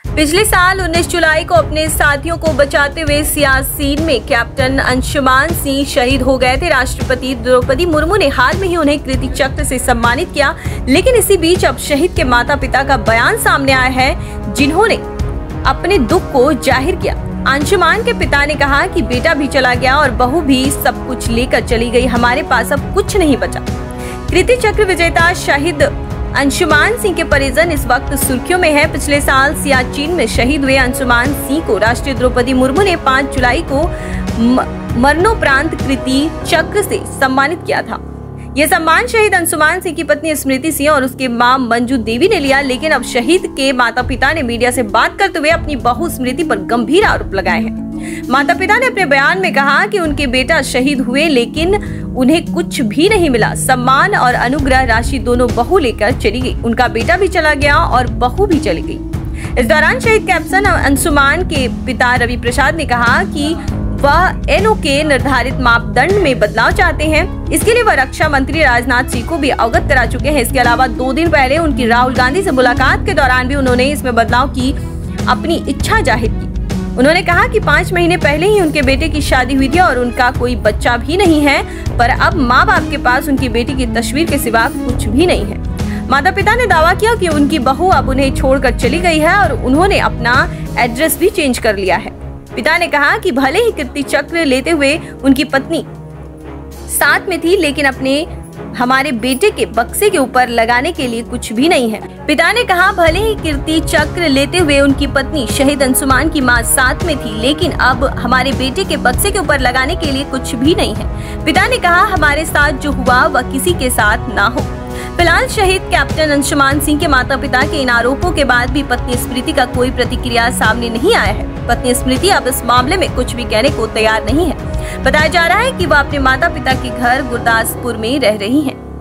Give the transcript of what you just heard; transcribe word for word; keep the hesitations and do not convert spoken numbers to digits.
पिछले साल उन्नीस जुलाई को अपने साथियों को बचाते हुए सियाचिन में कैप्टन अंशुमान सिंह शहीद हो गए थे। राष्ट्रपति द्रौपदी मुर्मू ने हाल में ही उन्हें कीर्ति चक्र से सम्मानित किया, लेकिन इसी बीच अब शहीद के माता पिता का बयान सामने आया है, जिन्होंने अपने दुख को जाहिर किया। अंशुमान के पिता ने कहा कि बेटा भी चला गया और बहू भी सब कुछ लेकर चली गई, हमारे पास अब कुछ नहीं बचा। कीर्ति चक्र विजेता शहीद अंशुमान सिंह के परिजन इस वक्त सुर्खियों में है। पिछले साल सियाचिन में शहीद हुए अंशुमान सिंह को राष्ट्रपति द्रौपदी मुर्मू ने पाँच जुलाई को मरणोपरांत कीर्ति चक्र से सम्मानित किया था। यह सम्मान शहीद अंशुमान सिंह की पत्नी स्मृति सिंह और उसके मां मंजू देवी ने लिया, लेकिन अब शहीद के माता पिता ने मीडिया से बात करते हुए अपनी बहू स्मृति पर गंभीर आरोप लगाए हैं। माता पिता ने अपने बयान में कहा कि उनके बेटा शहीद हुए, लेकिन उन्हें कुछ भी नहीं मिला। सम्मान और अनुग्रह राशि दोनों बहू लेकर चली गई। उनका बेटा भी चला गया और बहू भी चली गई। इस दौरान शहीद कैप्टन अंशुमान के पिता रवि प्रसाद ने कहा कि वह एनओ के निर्धारित मापदंड में बदलाव चाहते हैं। इसके लिए वह रक्षा मंत्री राजनाथ सिंह को भी अवगत करा चुके हैं। इसके अलावा दो दिन पहले उनकी राहुल गांधी से मुलाकात के दौरान भी उन्होंने इसमें बदलाव की अपनी इच्छा जाहिर की। उन्होंने कहा कि पाँच महीने पहले ही उनके बेटे की शादी हुई थी और उनका कोई बच्चा भी नहीं है, पर अब माँ बाप के पास उनकी बेटी की तस्वीर के सिवा कुछ भी नहीं है। माता पिता ने दावा किया कि उनकी बहू अब उन्हें छोड़कर चली गई है और उन्होंने अपना एड्रेस भी चेंज कर लिया है। पिता ने कहा कि भले ही कीर्ति चक्र लेते हुए उनकी पत्नी साथ में थी, लेकिन अपने हमारे बेटे के बक्से के ऊपर लगाने के लिए कुछ भी नहीं है। पिता ने कहा भले ही कीर्ति चक्र लेते हुए उनकी पत्नी शहीद अंशुमान की मां साथ में थी, लेकिन अब हमारे बेटे के बक्से के ऊपर लगाने के लिए कुछ भी नहीं है। पिता ने कहा हमारे साथ जो हुआ वह किसी के साथ ना हो। फिलहाल शहीद कैप्टन अंशुमान सिंह के माता पिता के इन आरोपों के बाद भी पत्नी स्मृति का कोई प्रतिक्रिया सामने नहीं आया है। पत्नी स्मृति अब इस मामले में कुछ भी कहने को तैयार नहीं है। बताया जा रहा है कि वह अपने माता पिता के घर गुरदासपुर में रह रही हैं।